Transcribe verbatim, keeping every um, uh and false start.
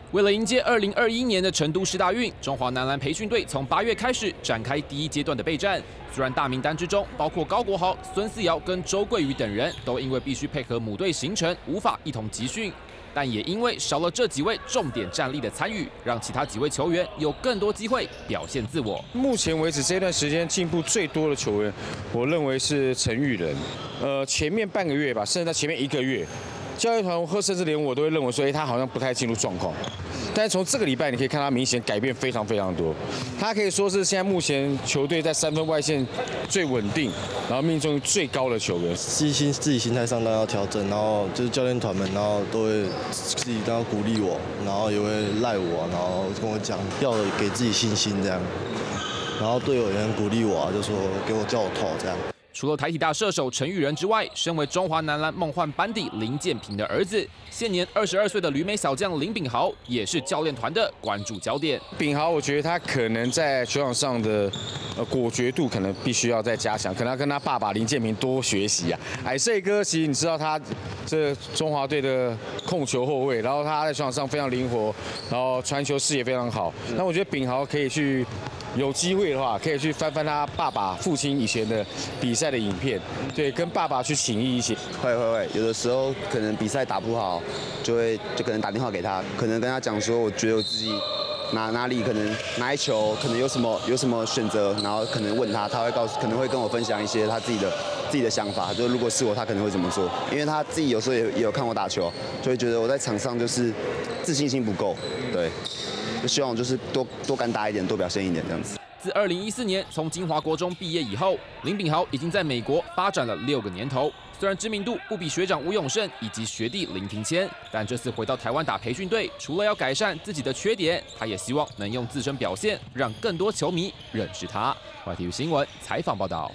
为了迎接二零二一年的成都世大运，中华男篮培训队从八月开始展开第一阶段的备战。虽然大名单之中包括高国豪、孙思尧跟周桂宇等人都因为必须配合母队行程，无法一同集训，但也因为少了这几位重点战力的参与，让其他几位球员有更多机会表现自我。 目前为止这段时间进步最多的球员，我认为是陈玉仁。呃，前面半个月吧，甚至在前面一个月。 教练团或甚至连我都会认为说，哎，他好像不太进入状况。但是从这个礼拜，你可以看他明显改变非常非常多。他可以说是现在目前球队在三分外线最稳定，然后命中率最高的球员。 自己心自己心态上都要调整，然后就是教练团们，然后都会自己都要鼓励我，然后也会赖我，然后跟我讲要给自己信心这样。然后队友也很鼓励我啊，就说给我叫我投这样。 除了台体大射手陈玉仁之外，身为中华男篮梦幻班底林建平的儿子，现年二十二岁的旅美小将林秉豪，也是教练团的关注焦点。 秉豪，我觉得他可能在球场上的呃果决度可能必须要再加强，可能要跟他爸爸林建平多学习啊。矮岁哥，其实你知道他这中华队的控球后卫，然后他在球场上非常灵活，然后传球视野非常好。那我觉得秉豪可以去。 有机会的话，可以去翻翻他爸爸、父亲以前的比赛的影片，对，跟爸爸去请益一些。 会会会，有的时候可能比赛打不好，就会就可能打电话给他，可能跟他讲说，我觉得我自己哪哪里可能哪一球可能有什么有什么选择，然后可能问他，他会告诉，可能会跟我分享一些他自己的自己的想法，就是如果是我，他可能会怎么做，因为他自己有时候也也有看我打球，就会觉得我在场上就是自信心不够，对。 就希望就是多多敢打一点，多表现一点这样子。 自二零一四年从金华国中毕业以后，林秉豪已经在美国发展了六个年头。虽然知名度不比学长吴永胜以及学弟林庭谦，但这次回到台湾打培训队，除了要改善自己的缺点，他也希望能用自身表现让更多球迷认识他。Y T V 新闻采访报道。